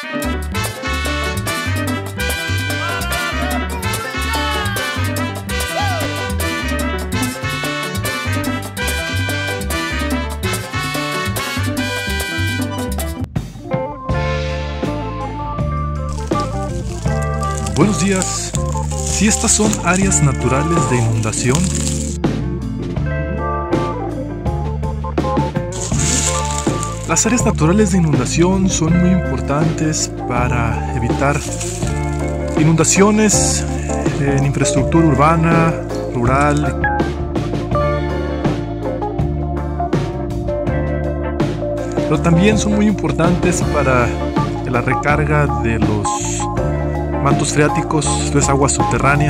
Buenos días. Si estas son áreas naturales de inundación, las áreas naturales de inundación son muy importantes para evitar inundaciones en infraestructura urbana, rural. Pero también son muy importantes para la recarga de los mantos freáticos, esto es agua subterránea.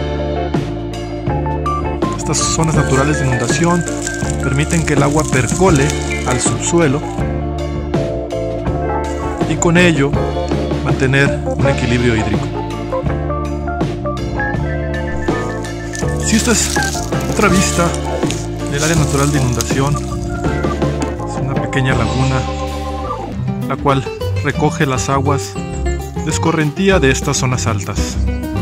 Estas zonas naturales de inundación permiten que el agua percole al subsuelo y con ello mantener un equilibrio hídrico. Si esta es otra vista del área natural de inundación, es una pequeña laguna la cual recoge las aguas de escorrentía de estas zonas altas.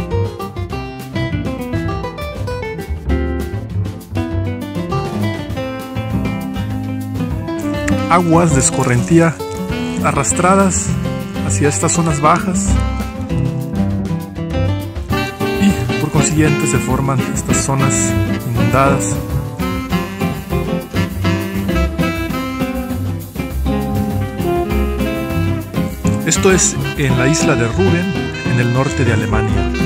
Aguas de escorrentía arrastradas hacia estas zonas bajas y por consiguiente se forman estas zonas inundadas. Esto es en la isla de Rügen, en el norte de Alemania.